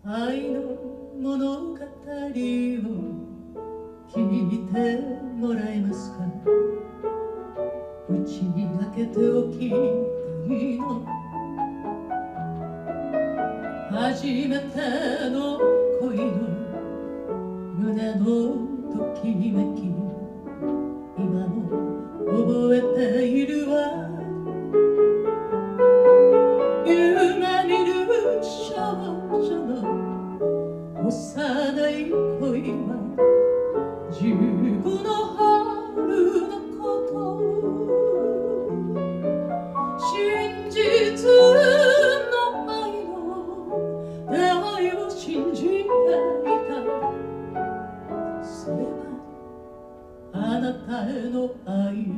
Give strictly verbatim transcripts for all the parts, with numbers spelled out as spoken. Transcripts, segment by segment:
愛の物語を聞いてもらえますか。打ち明けておきたいの。初めての恋の胸のときめき、今も覚えているわ。夢見る少女の幼い恋は十五の春のこと。真実の愛の出会いを信じていた。それはあなたへの愛。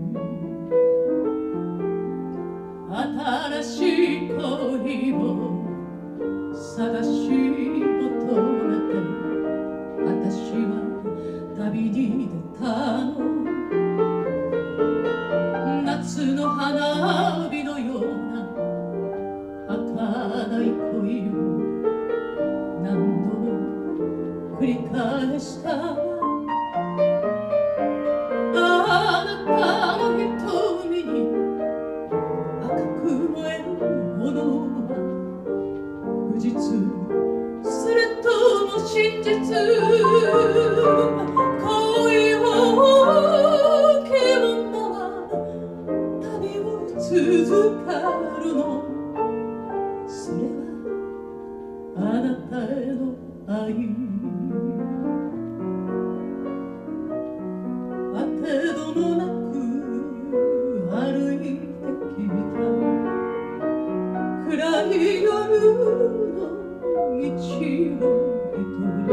新しい恋を探し求めて私は旅に出たの。夏の花火のような儚い恋を何度も繰り返したわ。あなたの瞳に赤く燃える炎は不実、それとも真実。恋を受け女は旅を続かるの。それはあなたへの愛。あてどもなく歩いてきた暗い夜の道を一人、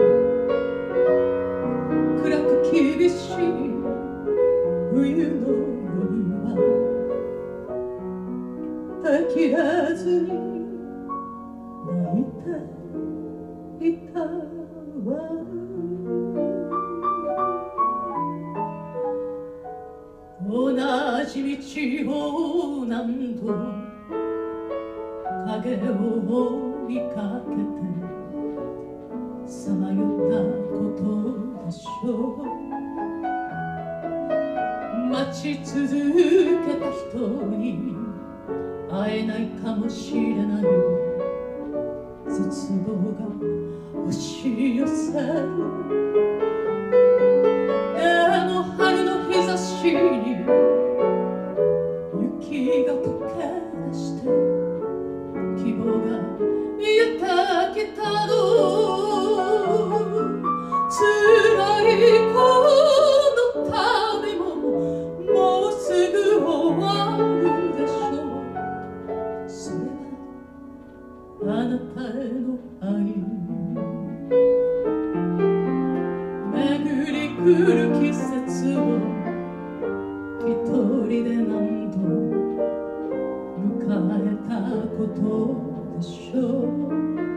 暗く厳しい冬の夜はたきらずに泣いていたわ。同じ道を何度影を追いかけてさまよったことでしょう。待ち続けた人に会えないかもしれない。絶望が押し寄せる。でも春の日差しに雪が溶け出して希望が見えてきたの。辛いこの旅ももうすぐ終わるでしょう。それはあなたへの愛。巡り来る季節を一人で何度迎えたことでしょう。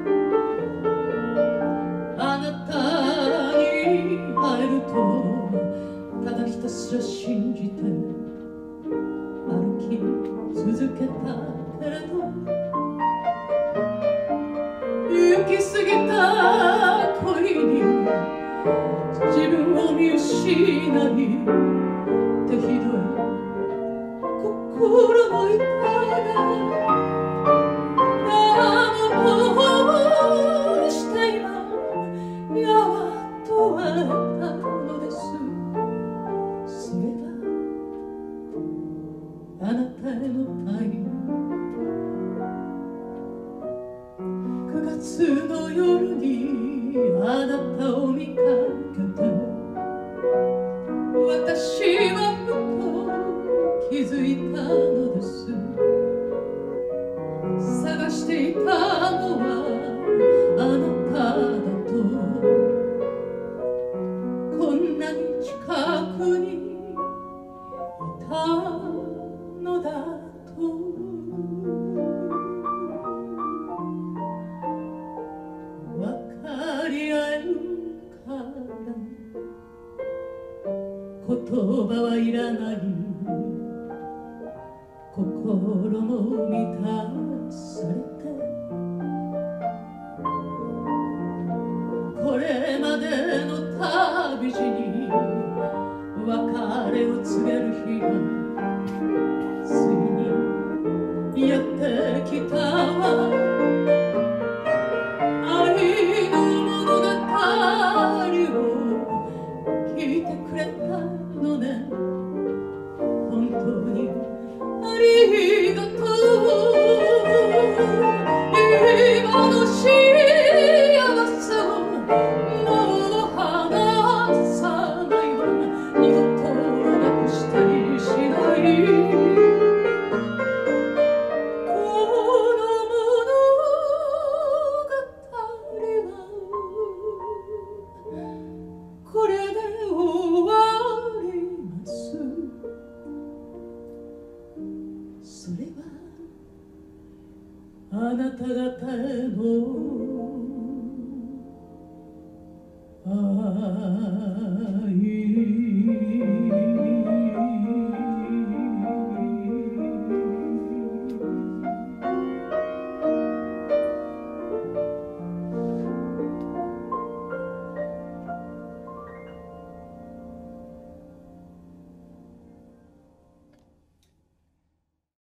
あなたに会えるとただひたすら信じて歩き続けたけれど、行き過ぎた恋に自分を見失い手ひどい心の痛がどうして今やっと会えたのです。それはあなたへの愛。くがつの夜にあなたを見かけて私はふと気づいたのです。探していたのはあなただと、こんなに近くにいたのだと。分かり合えるから言葉はいらない。心も満たされて別れを告げる日がついにやってきたわ。愛の物語を聞いてくれたのね。本当にありがとう。今の幸せをもう離さないわ。二度となくしたりしない。この物語はこれで終わります。それはあなた方の愛